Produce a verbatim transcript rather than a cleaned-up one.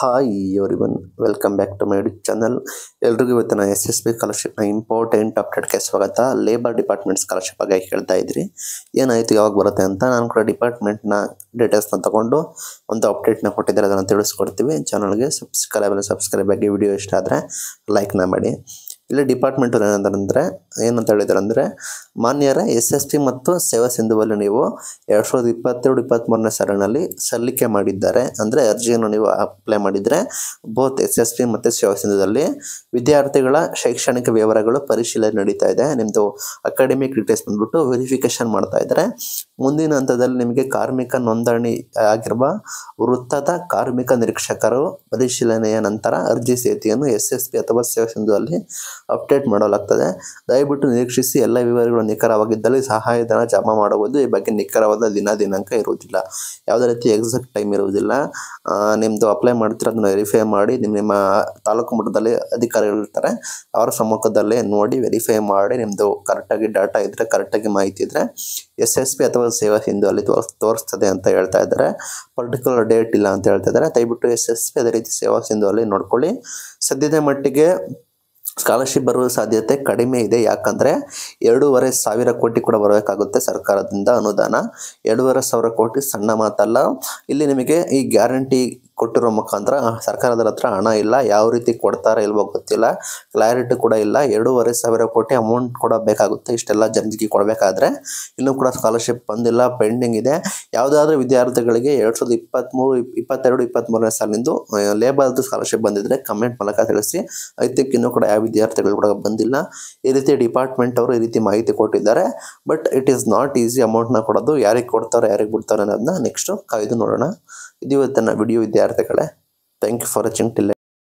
Hi everyone, welcome back to my YouTube channel. ಎಲ್ರಿಗೂ ಇವತ್ತಿನ S S B ಸ್ಕಾಲರ್ಶಿಪ್ನ important ಅಪ್ಡೇಟ್ಗೆ ಸ್ವಾಗತ. ಲೇಬರ್ ಡಿಪಾರ್ಟ್ಮೆಂಟ್ ಸ್ಕಾಲರ್ಶಿಪ್ ಬಗ್ಗೆ ಕೇಳ್ತಾ ಇದ್ರಿ, ಏನಾಯಿತು, ಯಾವಾಗ ಬರುತ್ತೆ ಅಂತ. ನಾನು ಕೂಡ ಡಿಪಾರ್ಟ್ಮೆಂಟ್ನ ಡೀಟೇಲ್ಸ್ನ ತಗೊಂಡು ಒಂದು ಅಪ್ಡೇಟ್ನ ಕೊಟ್ಟಿದ್ದಾರೆ, ಅದನ್ನು ತಿಳಿಸ್ಕೊಡ್ತೀವಿ. ಚಾನಲ್ಗೆ ಸಬ್ಸ್ಕ್ರೈಬ್ ಸಬ್ಸ್ಕ್ರೈಬ್ ಆಗಿ ವಿಡಿಯೋ ಇಷ್ಟ ಆದರೆ ಲೈಕ್ನ ಮಾಡಿ. ಇಲ್ಲಿ ಡಿಪಾರ್ಟ್ಮೆಂಟ್ ಏನಂತಂದರೆ ಏನಂತ ಹೇಳಿದ್ದಾರೆ ಅಂದರೆ, ಮಾನ್ಯರ ಎಸ್ ಎಸ್ ಪಿ ಮತ್ತು ಸೇವಾ ಸಿಂಧುವಲ್ಲಿ ನೀವು ಎರಡು ಸಾವಿರದ ಇಪ್ಪತ್ತೆರಡು ಇಪ್ಪತ್ತ್ಮೂರನೇ ಸಾಲಿನಲ್ಲಿ ಸಲ್ಲಿಕೆ ಮಾಡಿದ್ದಾರೆ. ಅಂದರೆ ಅರ್ಜಿಯನ್ನು ನೀವು ಅಪ್ಲೈ ಮಾಡಿದರೆ ಬೋತ್ ಎಸ್ ಎಸ್ ಪಿ ಮತ್ತು ಸೇವಾ ಸಿಂಧುದಲ್ಲಿ ವಿದ್ಯಾರ್ಥಿಗಳ ಶೈಕ್ಷಣಿಕ ವಿವರಗಳು ಪರಿಶೀಲನೆ ನಡೀತಾ ಇದೆ. ನಿಮ್ಮದು ಅಕಾಡೆಮಿಕ್ ಡೀಟೇಲ್ಸ್ ಬಂದ್ಬಿಟ್ಟು ವೆರಿಫಿಕೇಷನ್ ಮಾಡ್ತಾ ಇದ್ದಾರೆ. ಮುಂದಿನ ಹಂತದಲ್ಲಿ ನಿಮಗೆ ಕಾರ್ಮಿಕ ನೋಂದಣಿ ಆಗಿರುವ ವೃತ್ತದ ಕಾರ್ಮಿಕ ನಿರೀಕ್ಷಕರು ಪರಿಶೀಲನೆಯ ನಂತರ ಅರ್ಜಿ ಸ್ಥಿತಿಯನ್ನು ಎಸ್ ಎಸ್ ಪಿ ಅಥವಾ ಸೇವಾ ಸಿಂಧುವಲ್ಲಿ ಅಪ್ಡೇಟ್ ಮಾಡಲಾಗ್ತದೆ. ದಯವಿಟ್ಟು ನಿರೀಕ್ಷಿಸಿ. ಎಲ್ಲ ವಿವರಗಳು ನಿಖರವಾಗಿದ್ದಲ್ಲಿ ಸಹಾಯಧನ ಜಮಾ ಮಾಡಬಹುದು. ಈ ಬಗ್ಗೆ ನಿಖರವಾದ ದಿನ ದಿನಾಂಕ ಇರುವುದಿಲ್ಲ, ಯಾವುದೇ ರೀತಿ ಎಕ್ಸಾಕ್ಟ್ ಟೈಮ್ ಇರುವುದಿಲ್ಲ. ನಿಮ್ಮದು ಅಪ್ಲೈ ಮಾಡ್ತೀರ, ಅದನ್ನು ವೆರಿಫೈ ಮಾಡಿ. ನಿಮ್ಮ ನಿಮ್ಮ ತಾಲೂಕು ಮಟ್ಟದಲ್ಲಿ ಅಧಿಕಾರಿಗಳು ಇರ್ತಾರೆ, ಅವರ ಸಮ್ಮುಖದಲ್ಲೇ ನೋಡಿ ವೆರಿಫೈ ಮಾಡಿ. ನಿಮ್ಮದು ಕರೆಕ್ಟಾಗಿ ಡಾಟಾ ಇದ್ದರೆ, ಕರೆಕ್ಟಾಗಿ ಮಾಹಿತಿ ಇದ್ದರೆ ಎಸ್ ಎಸ್ ಪಿ ಅಥವಾ ಸೇವಾ ಸಿಂಧು ಅಲ್ಲಿ ತೋರಿಸ್ ತೋರಿಸ್ತದೆ ಅಂತ ಹೇಳ್ತಾ ಇದ್ದಾರೆ. ಪರ್ಟಿಕ್ಯುಲರ್ ಡೇಟ್ ಇಲ್ಲ ಅಂತ ಹೇಳ್ತಾ ಇದ್ದಾರೆ. ದಯವಿಟ್ಟು ಎಸ್ ಎಸ್ ಪಿ ಅದೇ ರೀತಿ ಸೇವಾ ಸಿಂಧು ಅಲ್ಲಿ ನೋಡ್ಕೊಳ್ಳಿ. ಸದ್ಯದ ಮಟ್ಟಿಗೆ ಸ್ಕಾಲರ್ಶಿಪ್ ಬರುವ ಸಾಧ್ಯತೆ ಕಡಿಮೆ ಇದೆ. ಯಾಕಂದರೆ ಎರಡೂವರೆ ಸಾವಿರ ಕೋಟಿ ಕೂಡ ಬರಬೇಕಾಗುತ್ತೆ ಸರ್ಕಾರದಿಂದ ಅನುದಾನ. ಎರಡೂವರೆ ಸಾವಿರ ಕೋಟಿ ಸಣ್ಣ ಮಾತಲ್ಲ. ಇಲ್ಲಿ ನಿಮಗೆ ಈ ಗ್ಯಾರಂಟಿ ಕೊಟ್ಟಿರೋ ಮುಖಾಂತರ ಸರ್ಕಾರದ ಹತ್ರ ಹಣ ಇಲ್ಲ. ಯಾವ ರೀತಿ ಕೊಡ್ತಾರೆ ಇಲ್ವೋ ಗೊತ್ತಿಲ್ಲ, ಕ್ಲಾರಿಟಿ ಕೂಡ ಇಲ್ಲ. ಎರಡೂವರೆ ಸಾವಿರ ಕೋಟಿ ಅಮೌಂಟ್ ಕೂಡ ಬೇಕಾಗುತ್ತೆ ಇಷ್ಟೆಲ್ಲ ಜನರಿಗೆ ಕೊಡಬೇಕಾದ್ರೆ. ಇನ್ನೂ ಕೂಡ ಸ್ಕಾಲರ್ಶಿಪ್ ಬಂದಿಲ್ಲ, ಪೆಂಡಿಂಗ್ ಇದೆ. ಯಾವುದಾದ್ರೂ ವಿದ್ಯಾರ್ಥಿಗಳಿಗೆ ಎರಡು ಸಾವಿರದ ಇಪ್ಪತ್ತ್ಮೂರು ಇಪ್ಪತ್ತೆರಡು ಇಪ್ಪತ್ತ್ಮೂರನೇ ಸಾಲಿಂದು ಲೇಬರ್ದು ಸ್ಕಾಲರ್ಶಿಪ್ ಬಂದಿದ್ದರೆ ಕಮೆಂಟ್ ಮೂಲಕ ತಿಳಿಸಿ. ಐ ಥಿಂಕ್ ಇನ್ನೂ ಕೂಡ ಯಾವ ವಿದ್ಯಾರ್ಥಿಗಳು ಕೂಡ ಬಂದಿಲ್ಲ. ಈ ರೀತಿ ಡಿಪಾರ್ಟ್ಮೆಂಟ್ ಅವರು ಈ ರೀತಿ ಮಾಹಿತಿ ಕೊಟ್ಟಿದ್ದಾರೆ. But it is not easy ಅಮೌಂಟ್ನ ಕೊಡೋದು. ಯಾರಿಗೆ ಕೊಡ್ತಾರೆ, ಯಾರಿಗೆ ಬಿಡ್ತಾರೆ ಅನ್ನೋದನ್ನ ನೆಕ್ಸ್ಟು ಕಾಯ್ದು ನೋಡೋಣ. ಇದು ಇವತ್ತಿನ ವಿಡಿಯೋ ವಿದ್ಯಾರ್ಥಿಗಳೇ. Thank you for watching till